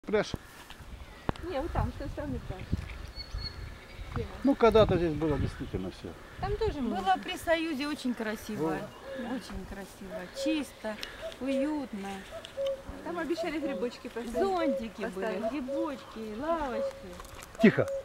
Пляж. Не, вот там, с той стороны пляж. Ну, когда-то здесь было действительно все. Там тоже Было можно. при Союзе очень красиво. Очень красиво. Чисто, уютно. Там обещали грибочки поставить. Зонтики Поставить. были, грибочки, лавочки. Тихо.